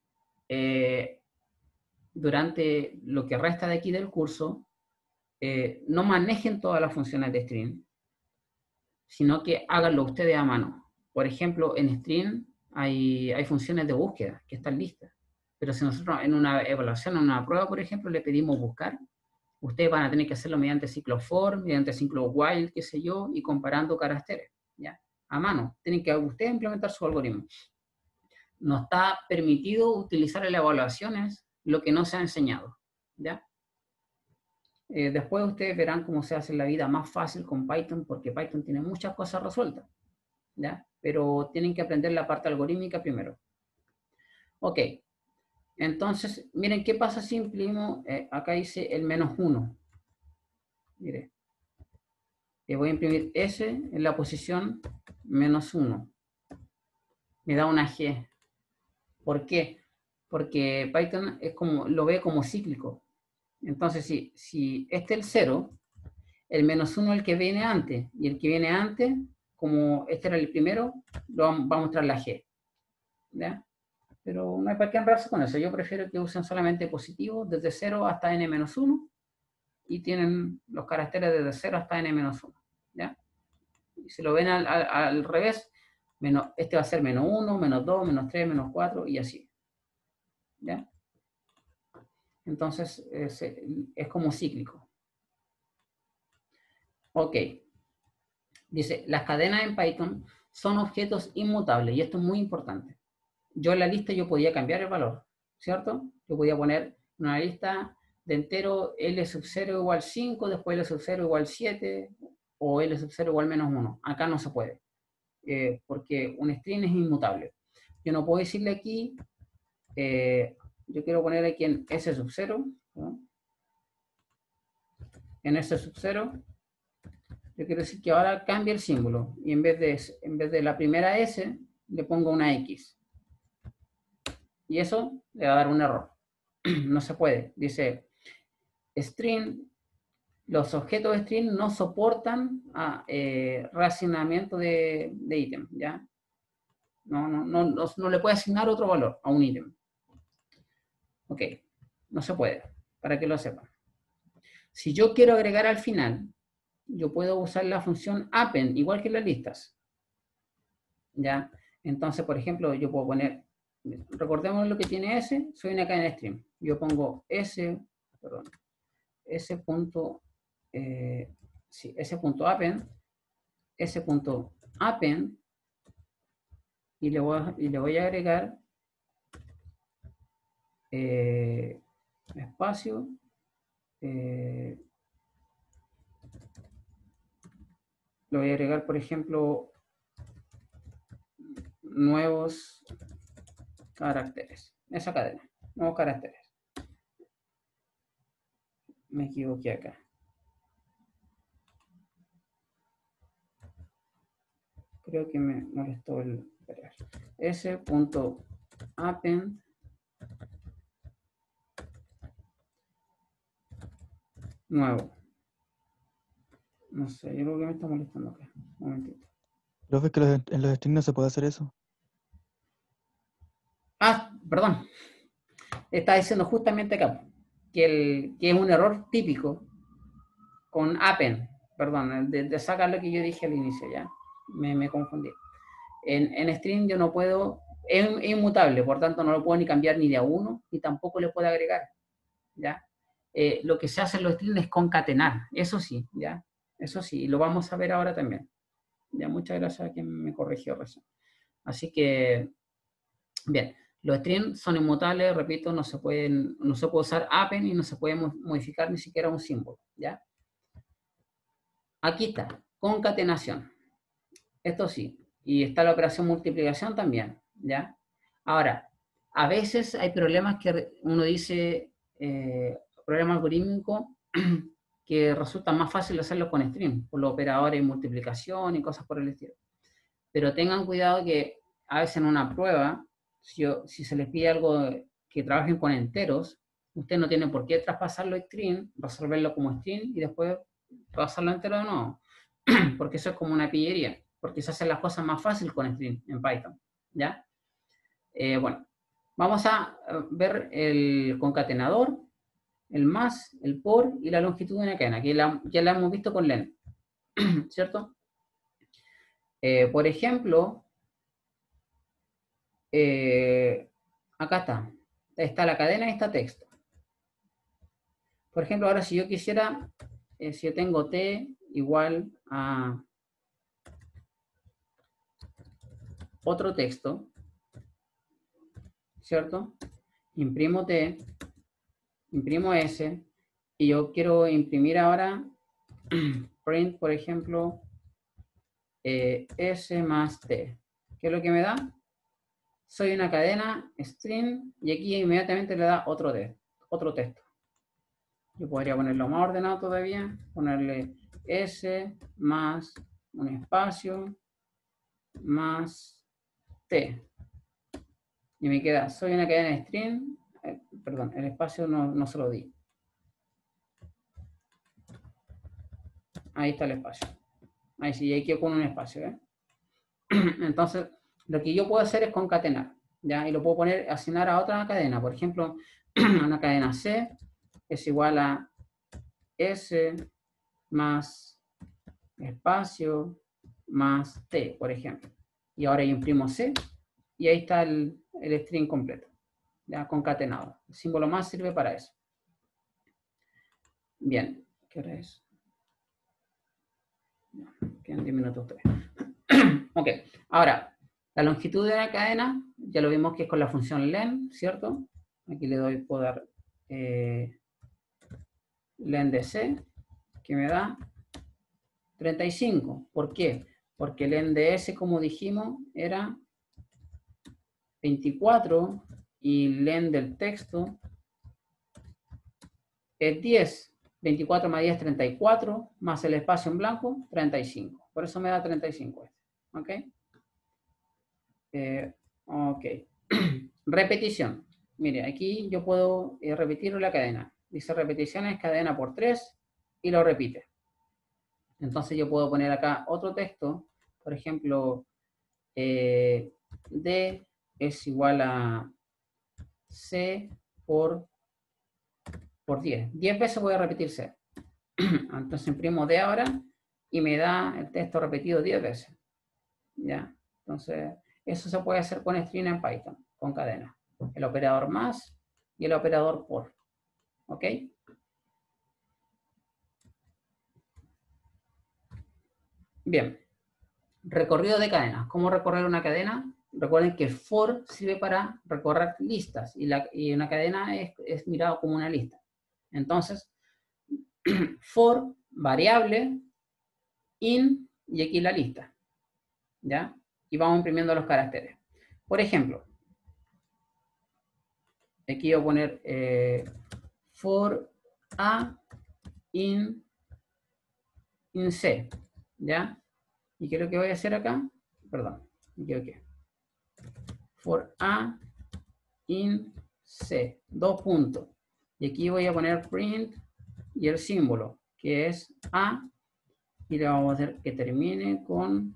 eh, durante lo que resta de aquí del curso, eh, no manejen todas las funciones de string, sino que háganlo ustedes a mano. Por ejemplo, en string hay, hay funciones de búsqueda que están listas. Pero si nosotros en una evaluación, en una prueba, por ejemplo, le pedimos buscar, ustedes van a tener que hacerlo mediante ciclo for, mediante ciclo while, qué sé yo, y comparando caracteres, ¿ya? A mano. Tienen que ustedes implementar su algoritmo. No está permitido utilizar en las evaluaciones lo que no se ha enseñado, ¿ya? Eh, después ustedes verán cómo se hace la vida más fácil con Python, porque Python tiene muchas cosas resueltas, ¿ya? Pero tienen que aprender la parte algorítmica primero. Ok. Entonces, miren, ¿qué pasa si imprimo? Eh, acá dice el menos uno. Mire. Le voy a imprimir S en la posición menos uno. Me da una G. ¿Por qué? Porque Python es como, lo ve como cíclico. Entonces, si, si este es el cero, el menos uno es el que viene antes. Y el que viene antes, como este era el primero, lo va a mostrar la G. ¿Ya? Pero no hay para qué enredarse con eso. Yo prefiero que usen solamente positivos desde cero hasta n menos uno y tienen los caracteres desde cero hasta n menos uno. ¿Ya? Y si lo ven al, al, al revés, menos, este va a ser menos uno, menos dos, menos tres, menos cuatro y así. ¿Ya? Entonces es, es como cíclico. Ok. Dice, las cadenas en Python son objetos inmutables y esto es muy importante. Yo en la lista yo podía cambiar el valor, ¿cierto? Yo podía poner una lista de entero L sub cero igual cinco, después L sub cero igual siete o L sub cero igual menos uno. Acá no se puede, eh, porque un string es inmutable. Yo no puedo decirle aquí, eh, yo quiero poner aquí en S sub cero, ¿no? En S sub cero, yo quiero decir que ahora cambie el símbolo y en vez de, en vez de la primera S, le pongo una X. Y eso le va a dar un error. No se puede. Dice, string los objetos string no soportan a, eh, reasignamiento de, de ítem, ¿ya? No, no, no, no, no le puede asignar otro valor a un ítem. Ok, no se puede, para que lo sepan. Si yo quiero agregar al final, yo puedo usar la función append, igual que en las listas. ¿Ya? Entonces, por ejemplo, yo puedo poner, recordemos lo que tiene S, soy una cadena string. Yo pongo S, perdón, S punto, eh, sí, S punto append, S punto append, y le voy a, y le voy a agregar eh, espacio, eh, le voy a agregar, por ejemplo, nuevos caracteres. Esa cadena, nuevos caracteres. Me equivoqué acá. Creo que me molestó el s.append nuevo. No sé, yo creo que me está molestando acá. Un momentito. Profe, es que los- en los strings no se puede hacer eso. Ah, perdón. Está diciendo justamente acá que, el, que es un error típico con append. Perdón, de, de sacar lo que yo dije al inicio, ya. Me, me confundí. En, en string yo no puedo, es, es inmutable, por tanto no lo puedo ni cambiar ni de a uno, ni tampoco le puedo agregar, ¿ya? Eh, lo que se hace en los strings es concatenar, eso sí, ¿ya? Eso sí, y lo vamos a ver ahora también. Ya, muchas gracias a quien me corrigió recién. Así que, bien, los strings son inmutables, repito, no se pueden, no se puede usar append y no se puede modificar ni siquiera un símbolo, ¿ya? Aquí está, concatenación. Esto sí, y está la operación multiplicación también, ¿ya? Ahora, a veces hay problemas que uno dice, eh, problemas algorítmicos que resulta más fácil hacerlos con string, por los operadores de multiplicación y cosas por el estilo. Pero tengan cuidado que a veces en una prueba, si, yo, si se les pide algo que trabajen con enteros, usted no tiene por qué traspasarlo a string, resolverlo como string y después pasarlo a entero de nuevo, porque eso es como una pillería, porque se hacen las cosas más fácil con string en Python, ¿ya? Eh, bueno, vamos a ver el concatenador, el más, el por y la longitud de una cadena, que la, ya la hemos visto con len, ¿cierto? Eh, por ejemplo, eh, acá está, está la cadena y está texto. Por ejemplo, ahora si yo quisiera, eh, si yo tengo t igual a otro texto, ¿cierto? Imprimo t, imprimo s, y yo quiero imprimir ahora print, por ejemplo, eh, s más t. ¿Qué es lo que me da? Soy una cadena string y aquí inmediatamente le da otro, de, otro texto. Yo podría ponerlo más ordenado todavía, ponerle s más un espacio más t. Y me queda, soy una cadena de string, eh, perdón, el espacio no, no se lo di. Ahí está el espacio. Ahí sí, hay que poner un espacio, ¿eh? Entonces, lo que yo puedo hacer es concatenar, ¿ya? Y lo puedo poner, asignar a otra cadena. Por ejemplo, una cadena C es igual a S más espacio más T, por ejemplo. Y ahora yo imprimo C y ahí está el, el string completo, ya concatenado. El símbolo más sirve para eso. Bien, ¿qué hora es? Quedan diez minutos todavía. Ok, ahora, la longitud de la cadena, ya lo vimos que es con la función len, ¿cierto? Aquí le doy poder eh, len de C, que me da treinta y cinco. ¿Por qué? Porque len de S, como dijimos, era veinticuatro y len del texto es diez. veinticuatro más diez, treinta y cuatro, más el espacio en blanco, treinta y cinco. Por eso me da treinta y cinco. ¿Ok? Eh, ok. Repetición. Mire, aquí yo puedo eh, repetir la cadena. Dice repetición es cadena por tres. y lo repite. Entonces yo puedo poner acá otro texto, por ejemplo, eh, D es igual a C por, por diez. diez veces voy a repetir C. Entonces imprimo D ahora y me da el texto repetido diez veces. ¿Ya? Entonces, eso se puede hacer con string en Python, con cadena. El operador más y el operador por. ¿Ok? Bien. Recorrido de cadenas. ¿Cómo recorrer una cadena? Recuerden que for sirve para recorrer listas y, la, y una cadena es, es mirado como una lista. Entonces, for, variable, in, y aquí la lista. ¿Ya? Y vamos imprimiendo los caracteres. Por ejemplo, aquí voy a poner eh, for a in, in C. ¿Ya? ¿Y qué es lo que voy a hacer acá? Perdón, me equivoqué. For a in C, dos puntos. Y aquí voy a poner print y el símbolo, que es A, y le vamos a hacer que termine con,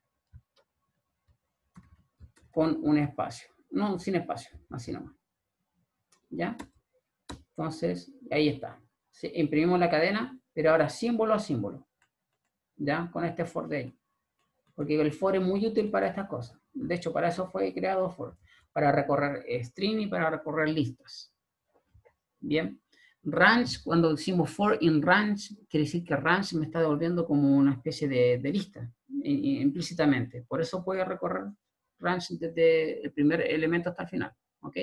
con un espacio. No, sin espacio, así nomás. ¿Ya? Entonces, ahí está. Sí, imprimimos la cadena, pero ahora símbolo a símbolo. ¿Ya? Con este for de ahí. Porque el for es muy útil para estas cosas. De hecho, para eso fue creado for. Para recorrer string y para recorrer listas. Bien. Range, cuando decimos for in range, quiere decir que range me está devolviendo como una especie de, de lista, implícitamente. Por eso puede recorrer range desde el primer elemento hasta el final. ¿Ok?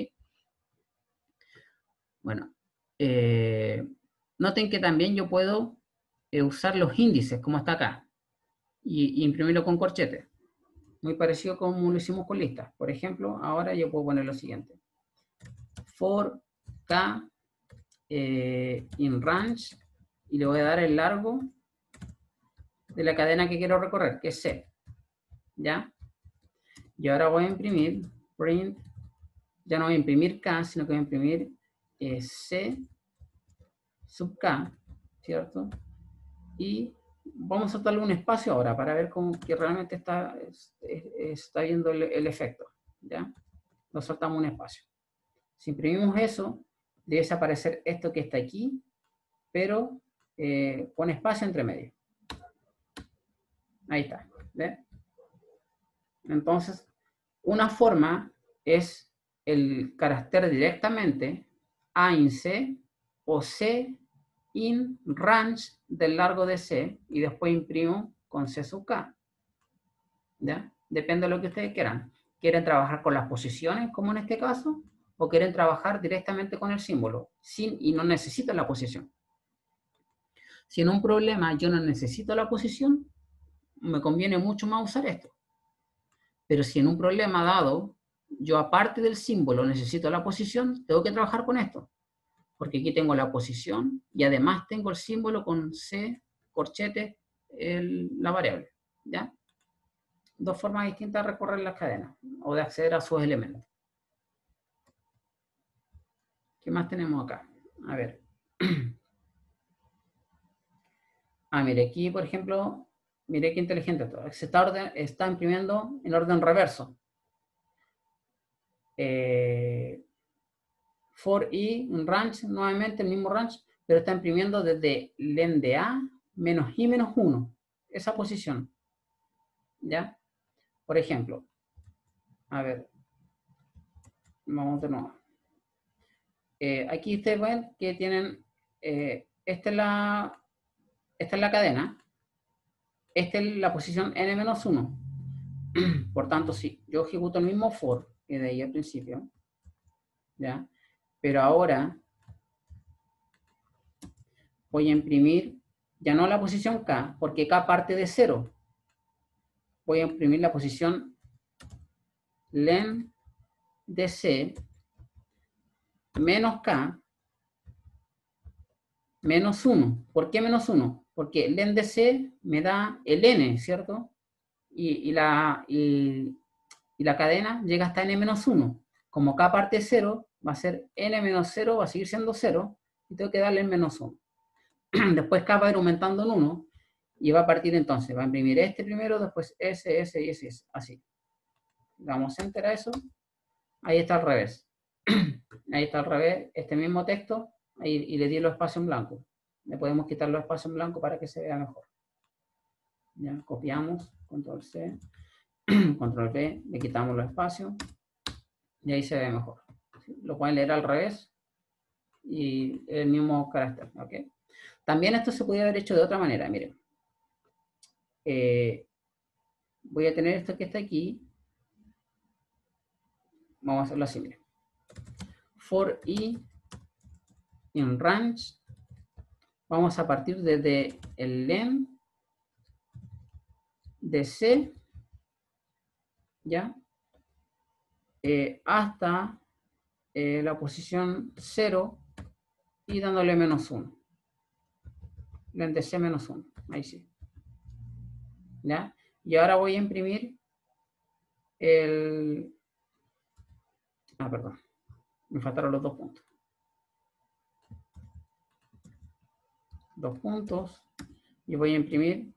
Bueno. Eh, noten que también yo puedo eh, usar los índices, como está acá, y, y imprimirlo con corchete. Muy parecido como lo hicimos con listas. Por ejemplo, ahora yo puedo poner lo siguiente. For k eh, in range, y le voy a dar el largo de la cadena que quiero recorrer, que es C. ¿Ya? Y ahora voy a imprimir print, ya no voy a imprimir K, sino que voy a imprimir eh, C sub K, ¿cierto? Y vamos a darle un espacio ahora para ver cómo que realmente está, está viendo el, el efecto. ¿Ya? Nos soltamos un espacio. Si imprimimos eso, debe desaparecer esto que está aquí, pero eh, con espacio entre medio. Ahí está. ¿Ve? Entonces, una forma es el carácter directamente A in C o C in range del largo de C y después imprimo con C sub K. ¿Ya? Depende de lo que ustedes quieran. ¿Quieren trabajar con las posiciones, como en este caso? ¿O quieren trabajar directamente con el símbolo sin, y no necesitan la posición? Si en un problema yo no necesito la posición, me conviene mucho más usar esto. Pero si en un problema dado, yo aparte del símbolo necesito la posición, tengo que trabajar con esto. Porque aquí tengo la posición y además tengo el símbolo con C, corchete, el, la variable. ¿Ya? Dos formas distintas de recorrer las cadenas o de acceder a sus elementos. ¿Qué más tenemos acá? A ver. Ah, mire, aquí, por ejemplo, mire qué inteligente todo. Se está, orden, está imprimiendo en orden reverso. Eh, for i, un range, nuevamente el mismo range, pero está imprimiendo desde len de A menos i menos uno. Esa posición. ¿Ya? Por ejemplo, a ver, vamos de nuevo. Eh, aquí ustedes ven que tienen, eh, esta, es la, esta es la cadena, esta es la posición ene menos uno. Por tanto, si yo ejecuto el mismo for que de ahí al principio, ¿ya? Pero ahora voy a imprimir ya no la posición K, porque K parte de cero. Voy a imprimir la posición len de C menos K menos uno. ¿Por qué menos uno? Porque len de C me da el n, ¿cierto? Y, y, la, y, y la cadena llega hasta ene menos uno. Como K parte de cero, va a ser ene menos cero, va a seguir siendo cero, y tengo que darle el menos uno. Después K va a ir aumentando en uno y va a partir entonces, va a imprimir este primero, después ese, ese y ese, ese, así. Damos enter a eso. Ahí está al revés. Ahí está al revés, este mismo texto, ahí, y le di los espacios en blanco. Le podemos quitar los espacios en blanco para que se vea mejor. Ya, copiamos, control C, control V, le quitamos los espacios, y ahí se ve mejor. Lo pueden leer al revés, y el mismo carácter, ¿ok? También esto se podría haber hecho de otra manera, miren. Eh, voy a tener esto que está aquí. Vamos a hacerlo así, miren. For i in range. Vamos a partir desde el len de C, ¿ya? Eh, hasta eh, la posición cero y dándole menos uno. Len de C menos uno. Ahí sí. ¿Ya? Y ahora voy a imprimir el... Ah, perdón. Me faltaron los dos puntos. Dos puntos. Y voy a imprimir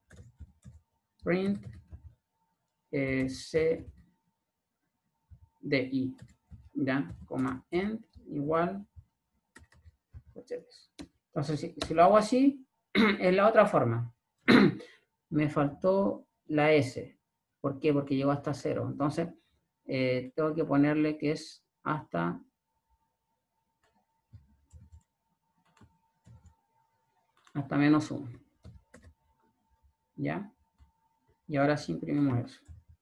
print eh, C de I. ¿Ya? Coma end igual. Entonces, si, si lo hago así, es la otra forma. Me faltó la S. ¿Por qué? Porque llegó hasta cero. Entonces, eh, tengo que ponerle que es hasta hasta menos uno. ¿Ya? Y ahora sí imprimimos eso.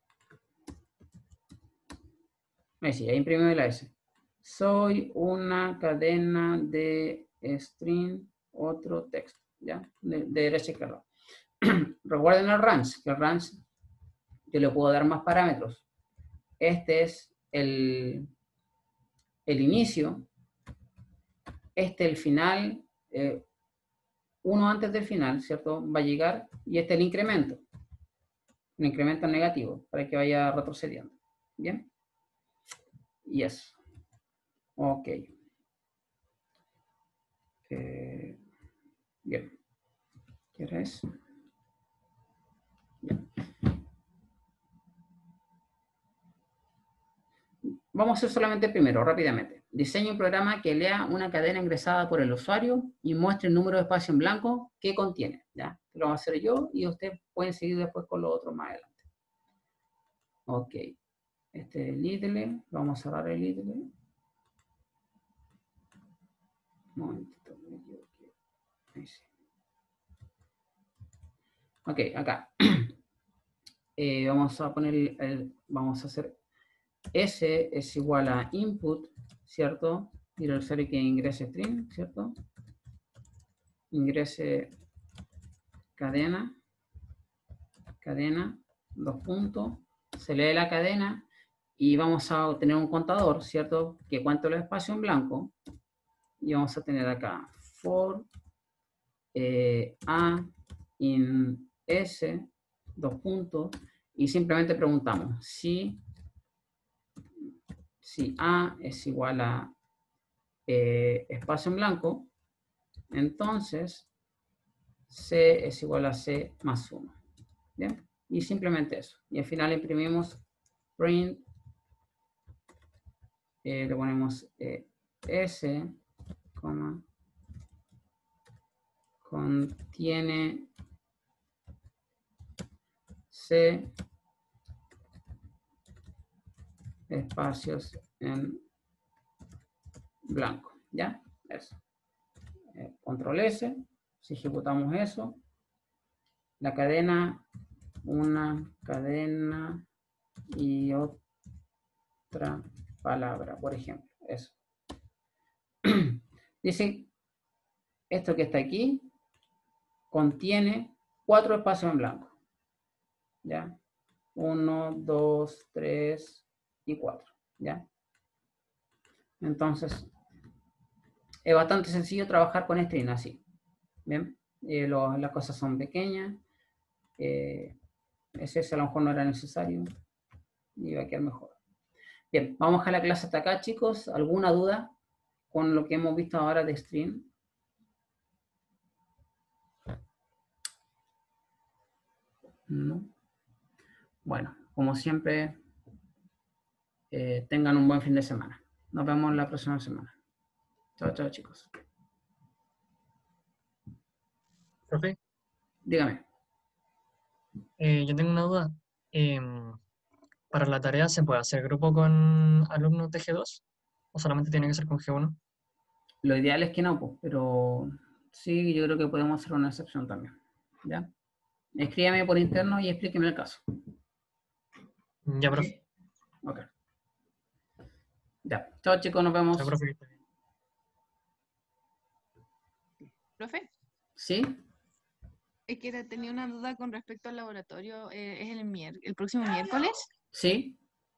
Ahí sí, ahí imprimimos la S. Soy una cadena de string, otro texto. ¿Ya? De, de derecha a izquierda. Recuerden el range, que el range yo le puedo dar más parámetros. Este es el, el inicio. Este es el final. Eh, uno antes del final, ¿cierto? Va a llegar. Y este es el incremento. El incremento negativo, para que vaya retrocediendo. ¿Bien? Y eso. Ok. Eh, bien. ¿Qué era eso? Bien. Vamos a hacer solamente el primero, rápidamente. Diseño un programa que lea una cadena ingresada por el usuario y muestre el número de espacio en blanco que contiene. ¿Ya? Lo voy a hacer yo y ustedes pueden seguir después con los otros más adelante. Ok. Este es el idle. Vamos a cerrar el idle. Un momentito, me equivoqué. Ahí sí. Ok, acá. Eh, vamos a poner el, el, vamos a hacer S es igual a input, ¿cierto? Y el usuario que ingrese string, ¿cierto? Ingrese cadena, cadena, dos puntos, se lee la cadena y vamos a obtener un contador, ¿cierto? Que cuente los espacios en blanco y vamos a tener acá for eh, a in s, dos puntos, y simplemente preguntamos si, si a es igual a eh, espacio en blanco, entonces C es igual a C más uno. ¿Bien? Y simplemente eso. Y al final imprimimos print, eh, le ponemos eh, S, coma, contiene C espacios en blanco. ¿Ya? Eso. Eh, control S. Si ejecutamos eso, la cadena, una cadena y otra palabra, por ejemplo. Eso. Dice, esto que está aquí contiene cuatro espacios en blanco. ¿Ya? Uno, dos, tres y cuatro. ¿Ya? Entonces, es bastante sencillo trabajar con string así. ¿Bien? Eh, lo, las cosas son pequeñas. Eh, ese, ese a lo mejor no era necesario. Y va a quedar mejor. Bien, vamos a dejar la clase hasta acá, chicos. ¿Alguna duda con lo que hemos visto ahora de string? No. Bueno, como siempre, eh, tengan un buen fin de semana. Nos vemos la próxima semana. Chao, chao, chicos. Profe, Dígame. eh, yo tengo una duda. Em, ¿para la tarea se puede hacer grupo con alumnos de G dos? ¿O solamente tiene que ser con G uno? Lo ideal es que no, pues, pero sí, yo creo que podemos hacer una excepción también. ¿Ya? Escríbame por interno y explíqueme el caso. Ya, profe. Ok. Ya. Chao, chicos, nos vemos. Ya, profe, que esté bien. Profe, ¿Sí? es que te- tenía una duda con respecto al laboratorio. eh, ¿es el, mier- el próximo miércoles? ¿Sí?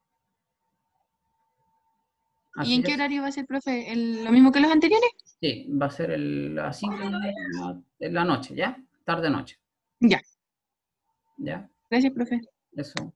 ¿Y Así en qué es. horario va a ser, profe? ¿El- ¿Lo mismo que los anteriores? Sí, va a ser el- a las cinco y media de la, de la noche, ¿ya? Tarde-noche, Ya, ¿ya? gracias, profe. Eso.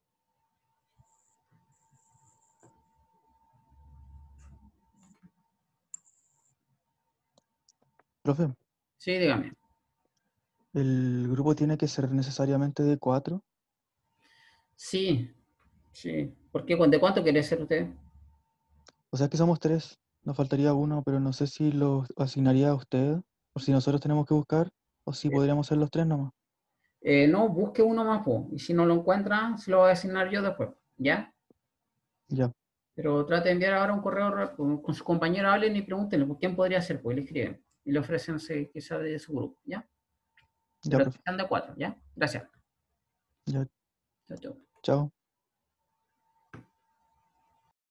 Profe, Sí, dígame. ¿el grupo tiene que ser necesariamente de cuatro? Sí, sí. ¿Por qué? ¿De cuánto quiere ser usted? O sea que somos tres, nos faltaría uno, pero no sé si lo asignaría a usted, o si nosotros tenemos que buscar, o si podríamos ser los tres nomás. Eh, no, busque uno más, po, y si no lo encuentra, se lo voy a asignar yo después, ¿ya? Ya, Pero trate de enviar ahora un correo ra- con, con su compañero, hablen y pregúntenle, ¿por quién podría ser? Pues y le escriben. Y le ofrecen se- quizá de su grupo, ¿ya? ya, Pero profe. están de cuatro, ¿ya? Gracias. Ya, Chao, chao. chao.